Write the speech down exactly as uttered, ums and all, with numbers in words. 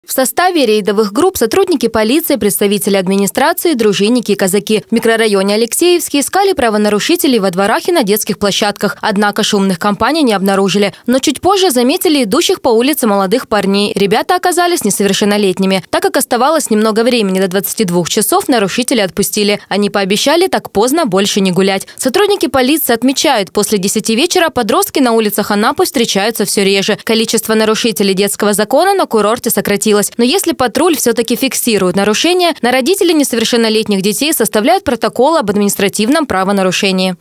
В составе рейдовых групп сотрудники полиции, представители администрации, дружинники и казаки в микрорайоне Алексеевский искали правонарушителей во дворах и на детских площадках. Однако шумных компаний не обнаружили. Но чуть позже заметили идущих по улице молодых парней. Ребята оказались несовершеннолетними. Так как оставалось немного времени до двадцати двух часов, нарушители отпустили. Они пообещали так поздно больше не гулять. Сотрудники полиции отмечают, после десяти вечера подростки на улицах Анапы встречаются все реже. Количество нарушителей детского закона на курорте сократилось. Но если патруль все-таки фиксирует нарушения, на родителей несовершеннолетних детей составляют протокол об административном правонарушении.